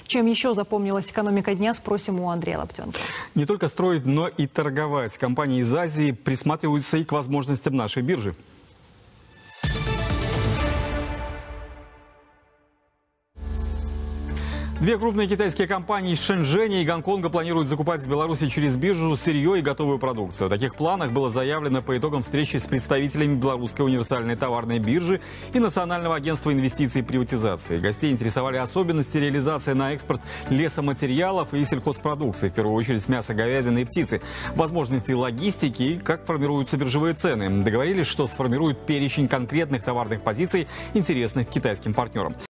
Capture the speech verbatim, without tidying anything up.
Чем еще запомнилась экономика дня, спросим у Андрея Лаптенко. Не только строить, но и торговать. Компании из Азии присматриваются и к возможностям нашей биржи. Две крупные китайские компании из Шэньчжэня и Гонконга планируют закупать в Беларуси через биржу сырье и готовую продукцию. О таких планах было заявлено по итогам встречи с представителями Белорусской универсальной товарной биржи и Национального агентства инвестиций и приватизации. Гостей интересовали особенности реализации на экспорт лесоматериалов и сельхозпродукции, в первую очередь мяса, говядины и птицы, возможности логистики и как формируются биржевые цены. Договорились, что сформируют перечень конкретных товарных позиций, интересных китайским партнерам.